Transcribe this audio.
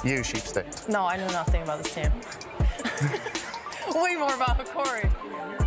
You, sheepstick. No, I know nothing about this team. Way more about Hokori.